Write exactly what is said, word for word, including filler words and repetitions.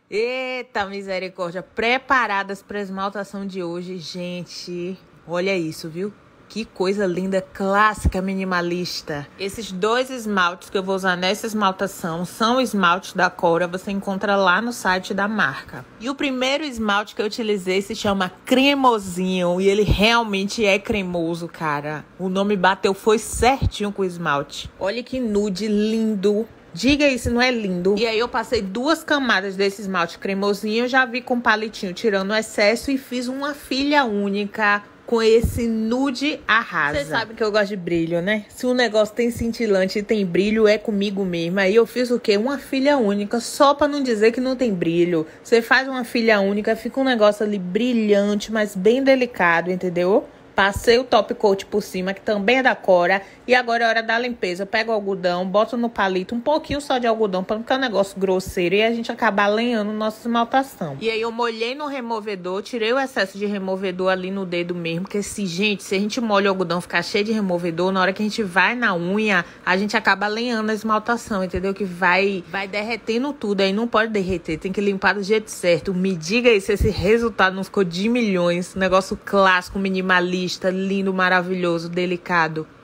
Eita, misericórdia. Preparadas para a esmaltação de hoje, gente. Olha isso, viu? Que coisa linda, clássica, minimalista. Esses dois esmaltes que eu vou usar nessa esmaltação são esmaltes da Cora. Você encontra lá no site da marca. E o primeiro esmalte que eu utilizei se chama Cremosinho. E ele realmente é cremoso, cara. O nome bateu, foi certinho com o esmalte. Olha que nude lindo. Diga aí se não é lindo. E aí eu passei duas camadas desse esmalte cremosinho. Já vi com palitinho tirando o excesso e fiz uma filha única com esse nude arrasa. Vocês sabem que eu gosto de brilho, né? Se um negócio tem cintilante e tem brilho, é comigo mesmo. Aí eu fiz o quê? Uma filha única, só pra não dizer que não tem brilho. Você faz uma filha única, fica um negócio ali brilhante, mas bem delicado, entendeu? Passei o top coat por cima, que também é da Cora. E agora é hora da limpeza. Eu pego o algodão, boto no palito, um pouquinho só de algodão, para não ficar um negócio grosseiro e a gente acabar lenhando nossa esmaltação. E aí eu molhei no removedor, tirei o excesso de removedor ali no dedo mesmo. Porque se, gente, se a gente molha o algodão, ficar cheio de removedor, na hora que a gente vai na unha, a gente acaba lenhando a esmaltação, entendeu? Que vai, vai derretendo tudo, aí não pode derreter, tem que limpar do jeito certo. Me diga aí se esse resultado não ficou de milhões. Negócio clássico, minimalista, lindo, maravilhoso, delicado.